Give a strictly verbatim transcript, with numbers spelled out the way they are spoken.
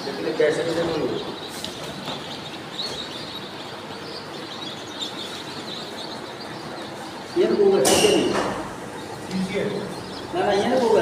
लेकिन कैसे कैसे बोलूँ ये को है क्या नहीं ना ना ये को